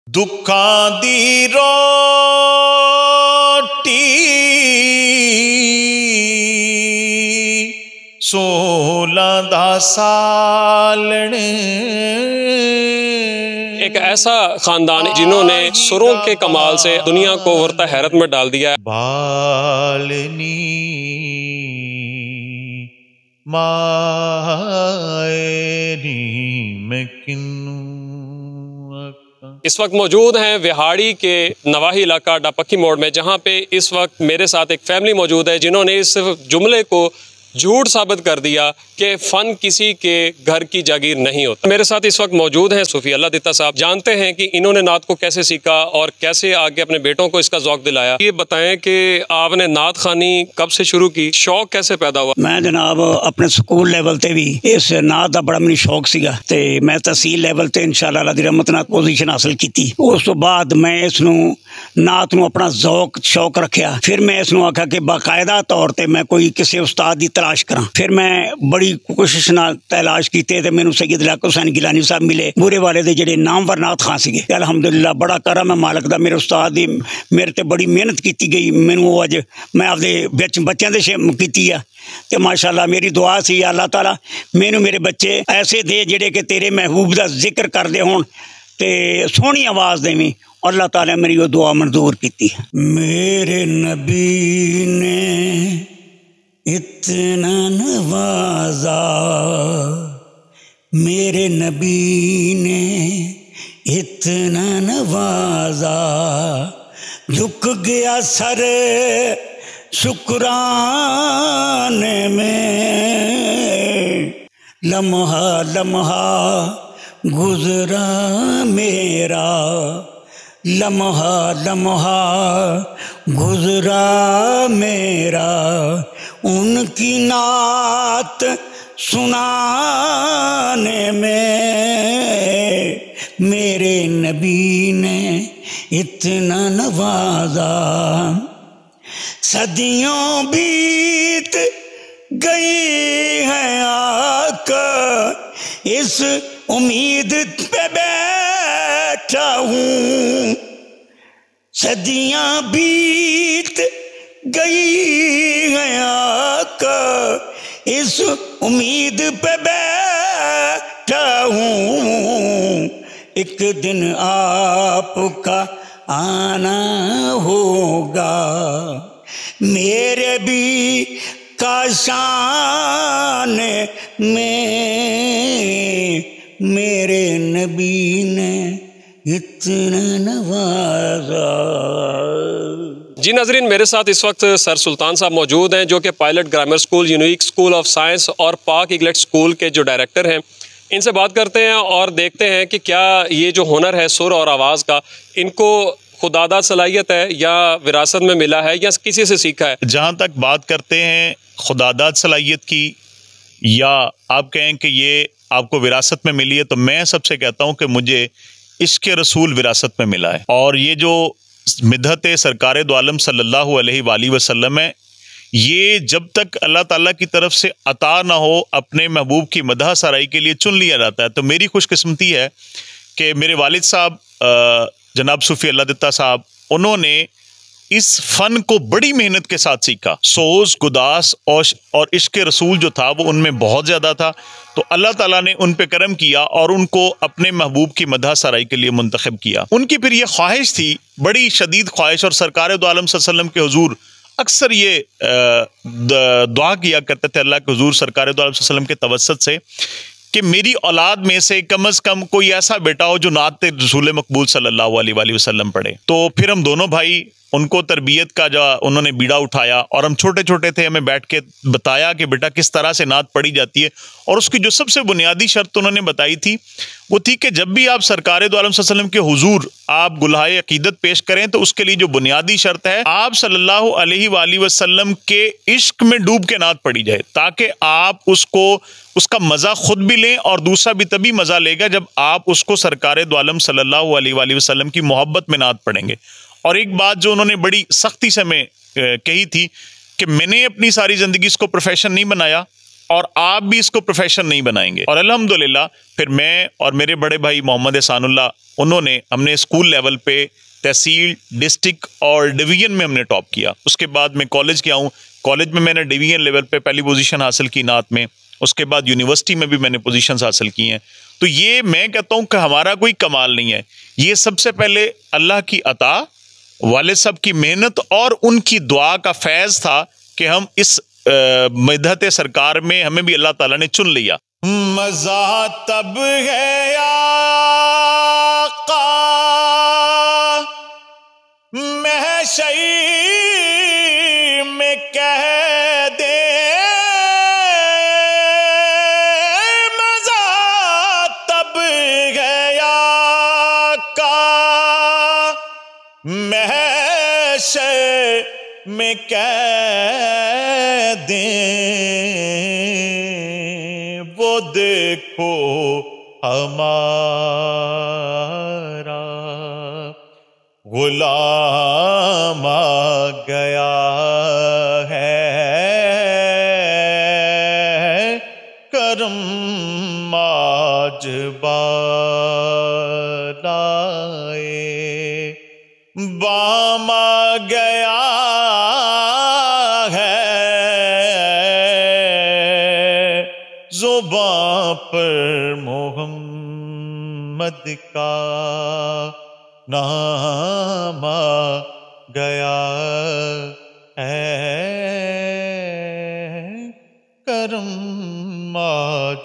दुखां दी रोटी 16 दा सालन। एक ऐसा खानदान जिन्होंने सुरों के कमाल से दुनिया को वरता हैरत में डाल दिया। बालनी मायनी मैं किन्नू। इस वक्त मौजूद हैं विहाड़ी के नवाही इलाका डापक्की मोड़ में, जहां पे इस वक्त मेरे साथ एक फैमिली मौजूद है जिन्होंने इस जुमले को झूठ साबित कर दिया कि फ़न किसी के घर की जागीर नहीं होता। मेरे साथ इस वक्त मौजूद हैं सूफी अल्लाह दिता साहब। जानते हैं कि इन्होंने नात को कैसे सीखा और कैसे आगे अपने बेटों को इसका ज़ौक़ दिलाया। ये बताएं कि आपने नात खानी कब से शुरू की, शौक कैसे पैदा हुआ? मैं जनाब अपने स्कूल लेवल ते भी इस नात का बड़ा मैनू शौक सीगा ते मैं तहसील लेवल ते इंशाअल्लाह अल्लाह दी रहमत नाल पोजीशन हासिल की। उस तो बाद मैं इसनूं नात नूं अपना ज़ौक़ शौक रखिया। फिर मैं इसनूं आख्या कि बाकायदा तौर ते मैं कोई किसी उस्ताद की तलाश करा। फिर मैं बड़ी कोशिश नाल तलाश की ते मैनू सैयद लाक हुसैन गिलानी साहब मिले, बूरे वाले दे जेडे नामवर नात खां सीगे। अलहमदुलिल्लाह बड़ा करम है मालक दा, मेरे उस्ताद दी मेरे ते बड़ी मेहनत की गई। मैनू अज मैं आपदे बच्चों दे कीती आ ते माशाअल्लाह मेरी दुआ सी अल्लाह ताला मैनू मेरे बच्चे ऐसे दे जेडे कि तेरे महबूब दा जिक्र करदे होण ते सोहनी आवाज़ देवीं। अल्लाह ताला मेरी वो दुआ मंजूर की। मेरे नबी ने इतना नवाजा, मेरे नबी ने इतना नवाजा, झुक गया सर शुक्राने में। लम्हा लम्हा गुजरा मेरा, लम्हा लम्हा गुजरा मेरा, उनकी नात सुनाने में। मेरे नबी ने इतना नवाजा, सदियों बीत गई है आका, इस उम्मीद पे बैठा हूँ। सदियाँ बीत गई है आका, इस उम्मीद पे बैठा हूँ। एक दिन आपका आना होगा, मेरे भी काशान में। मेरे नबी ने इतना नवाजा। जी नाजरीन, मेरे साथ इस वक्त सर सुल्तान साहब मौजूद हैं जो कि pilot grammar school, unique school of science और पाक इगलेट स्कूल के जो डायरेक्टर हैं। इनसे बात करते हैं और देखते हैं कि क्या ये जो हुनर है सुर और आवाज़ का, इनको खुदादा सलाहियत है या विरासत में मिला है या किसी से सीखा है। जहाँ तक बात करते हैं खुदादात सलाहियत की या आप कहें कि ये आपको विरासत में मिली है, तो मैं सबसे कहता हूँ कि मुझे इश्क़ रसूल विरासत में मिला है। और ये जो मिदहत सरकार दो आलम सल्लल्लाहु अलैहि वसल्लम है, ये जब तक अल्लाह ताला की तरफ से अता ना हो अपने महबूब की मदह सराई के लिए चुन लिया जाता है। तो मेरी खुशकिस्मती है कि मेरे वालिद साहब जनाब सूफी अल्लाह दिता साहब, उन्होंने इस फ़न को बड़ी मेहनत के साथ सीखा। सोज गुदास और इश्क़ रसूल जो था वो उनमें बहुत ज़्यादा था। तो अल्लाह ताला ने उन पे करम किया और उनको अपने महबूब की मदह सराई के लिए मुंतखब किया। उनकी फिर ये ख्वाहिश थी, बड़ी शदीद ख्वाहिश, और सरकार दो आलम सल्लल्लाहु अलैहि वसल्लम के हुजूर अक्सर ये दुआ किया करते थे अल्लाह के हुजूर सरकार दो आलम सल्लल्लाहु अलैहि वसल्लम के तवस्सुत से कि मेरी औलाद में से कम अज़ कम कोई ऐसा बेटा हो जो नात रसूल मकबूल सल्लल्लाहु अलैहि वसल्लम पढ़े। तो फिर हम दोनों भाई, उनको तरबियत का जो उन्होंने बीड़ा उठाया और हम छोटे छोटे थे, हमें बैठ के बताया कि बेटा किस तरह से नात पढ़ी जाती है। और उसकी जो सबसे बुनियादी शर्त उन्होंने बताई थी वो थी कि जब भी आप सरकार दो आलम सल्लल्लाहु अलैहि वसल्लम के हुजूर आप गुलहाए अकीदत पेश करें तो उसके लिए जो बुनियादी शर्त है, आप सल्लल्लाहु अलैहि वसल्लम के इश्क में डूब के नात पढ़ी जाए, ताकि आप उसका मज़ा खुद भी लें और दूसरा भी तभी मज़ा लेगा जब आप उसको सरकार दो आलम सल्लल्लाहु अलैहि वसल्लम की मोहब्बत में नात पढ़ेंगे। और एक बात जो उन्होंने बड़ी सख्ती से हमें कही थी कि मैंने अपनी सारी ज़िंदगी इसको प्रोफेशन नहीं बनाया और आप भी इसको प्रोफेशन नहीं बनाएंगे। और अल्हम्दुलिल्लाह फिर मैं और मेरे बड़े भाई मोहम्मद एहसानुल्लाह उन्होंने हमने स्कूल लेवल पे तहसील, डिस्ट्रिक्ट और डिवीजन में हमने टॉप किया। उसके बाद मैं कॉलेज गया हूँ, कॉलेज में मैंने डिवीजन लेवल पे पहली पोजीशन हासिल की नात में। उसके बाद यूनिवर्सिटी में भी मैंने पोजीशंस हासिल की हैं। तो ये मैं कहता हूँ कि हमारा कोई कमाल नहीं है, ये सबसे पहले अल्लाह की अता, वालिद साहब की मेहनत और उनकी दुआ का फैज़ था कि हम इस मदहत सरकार में हमें भी अल्लाह ताला ने चुन लिया। मज़ा तब है आका महशई में कह दे, मज़ा तब है आका महशर में कह दे, वो देखो हमारा गुलाम आ गया है, करम आज बालाए बाम आ गया है, ज़ुबां पर मोहम्मद का नाम आ गया है, करम आज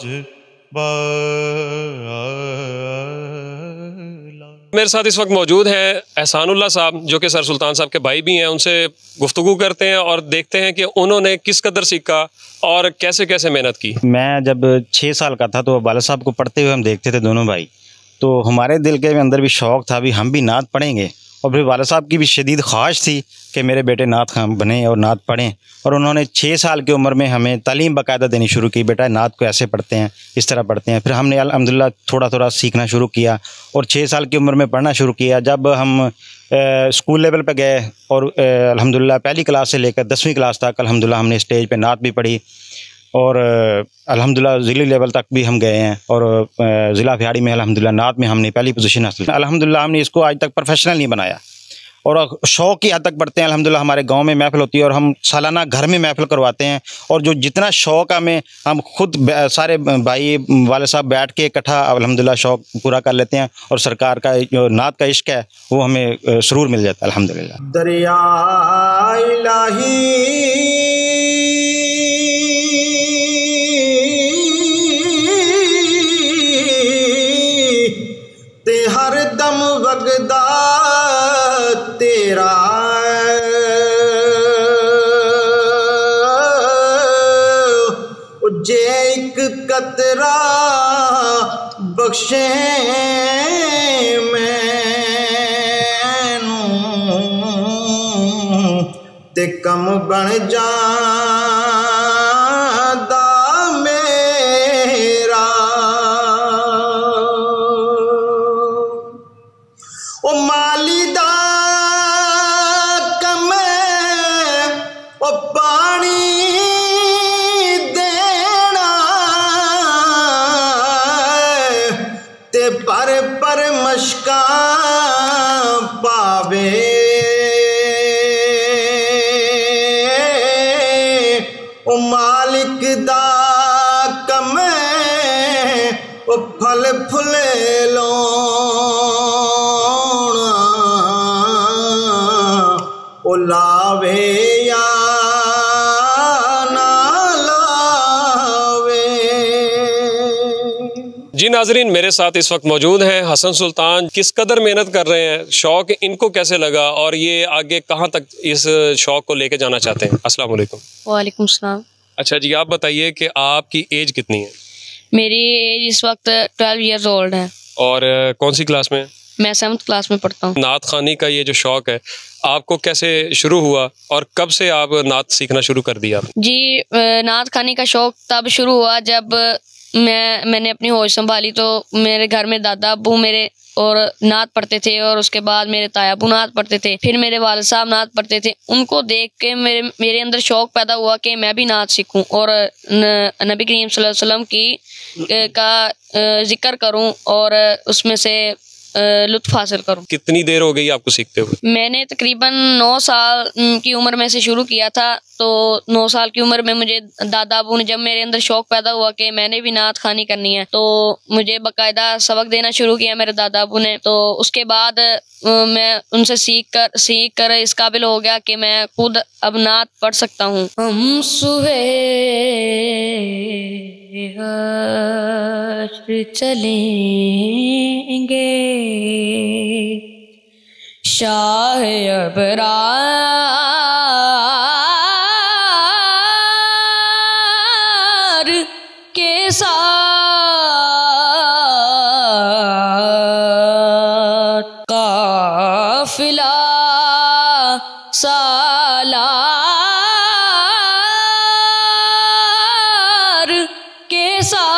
मेरे साथ इस वक्त मौजूद हैं एहसानुल्लाह साहब, जो कि सर सुल्तान साहब के भाई भी हैं। उनसे गुफ्तगू करते हैं और देखते हैं कि उन्होंने किस कदर सीखा और कैसे कैसे मेहनत की। मैं जब 6 साल का था तो वालिद साहब को पढ़ते हुए हम देखते थे दोनों भाई, तो हमारे दिल के अंदर भी शौक़ था भी हम भी नात पढ़ेंगे। और फिर वालिद साहब की भी शदीद ख्वाहिश थी कि मेरे बेटे नात खां बने और नात पढ़ें, और उन्होंने 6 साल की उम्र में हमें तालीम बाकायदा देनी शुरू की, बेटा नात को ऐसे पढ़ते हैं, इस तरह पढ़ते हैं। फिर हमने अल्हम्दुलिल्लाह थोड़ा थोड़ा सीखना शुरू किया और 6 साल की उम्र में पढ़ना शुरू किया। जब हम स्कूल लेवल पे गए और अल्हम्दुलिल्लाह पहली क्लास से लेकर 10वीं क्लास तक अल्हम्दुलिल्लाह हमने स्टेज पे नात भी पढ़ी और अल्हम्दुलिल्लाह ज़िले लेवल तक भी हम गए हैं और ज़िला फिहाड़ी में अल्हम्दुलिल्लाह नात में हमने पहली पोजीशन हासिल की। अल्हम्दुलिल्लाह हमने इसको आज तक प्रोफेशनल नहीं बनाया और शौक़ की हद तक पढ़ते हैं। अल्हम्दुलिल्लाह हमारे गांव में महफ़िल होती है और हम सालाना घर में महफ़िल करवाते हैं, और जो जितना शौक़ हमें हम खुद सारे भाई वाले साहब बैठ के इकट्ठा अल्हम्दुलिल्लाह शौक़ पूरा कर लेते हैं और सरकार का जो नात का इश्क है वो हमें सुरूर मिल जाता है अल्हम्दुलिल्लाह। दरिया इलाही ते हर दम वगदा तेरा, जे एक कतरा बख्शे मैनू ते कम बन जादा मेरा। ओ माली दा कमे ओ पानी देना ते पर मशका पावे, ओ मालिक दा कमे ओ फल फुले लो लावे या ना लावे। जी नाजरीन, मेरे साथ इस वक्त मौजूद हैं हसन सुल्तान। किस कदर मेहनत कर रहे हैं, शौक़ इनको कैसे लगा और ये आगे कहाँ तक इस शौक़ को लेके जाना चाहते हैं। अस्सलाम वालेकुम। वालेकुम सलाम। अच्छा जी, आप बताइए कि आपकी एज कितनी है। मेरी एज इस वक्त 12 ईयर्स ओल्ड है। और कौन सी क्लास में। मैं 7th क्लास में पढ़ता हूँ। नात खानी का ये जो शौक़ है आपको कैसे शुरू हुआ और कब से आप नात सीखना शुरू कर दिया। जी नात खानी का शौक़ तब शुरू हुआ जब मैंने अपनी होश संभाली तो मेरे घर में दादा अब्बू मेरे और नात पढ़ते थे, और उसके बाद मेरे ताया अब्बू नात पढ़ते थे, फिर मेरे वालिद साहब नात पढ़ते थे। उनको देख के मेरे अंदर शौक़ पैदा हुआ कि मैं भी नात सीखूं और नबी करीम सल्लल्लाहु अलैहि वसल्लम की का जिक्र करूं और उसमें से लुत्फ हासिल करूं। कितनी देर हो गई आपको सीखते हुए? मैंने तकरीबन 9 साल की उम्र में से शुरू किया था। तो 9 साल की उम्र में मुझे दादा अबू ने, जब मेरे अंदर शौक़ पैदा हुआ कि मैंने भी नात खानी करनी है, तो मुझे बाकायदा सबक देना शुरू किया मेरे दादा अबू ने। तो उसके बाद मैं उनसे सीख कर इस काबिल हो गया कि मैं खुद अब नात पढ़ सकता हूँ। हम सुबह चलेंगे शाह अबरार के साथ काफिला सालार के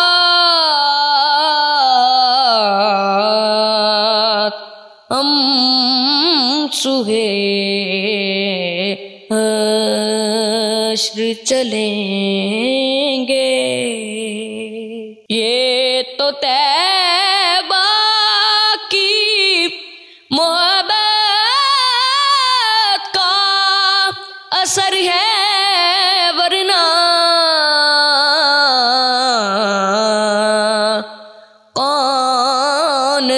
साथ हम सुहे हश्र चलेंगे। ये तो तैबा की मोहब्बत का असर है, वरना कौन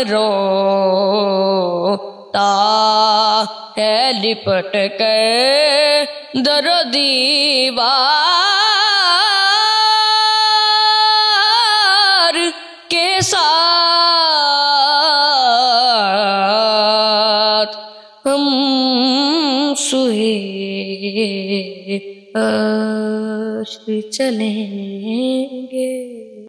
रोता है लिपट कर दर दीवार के साथ हम सुहे हश्र चलें।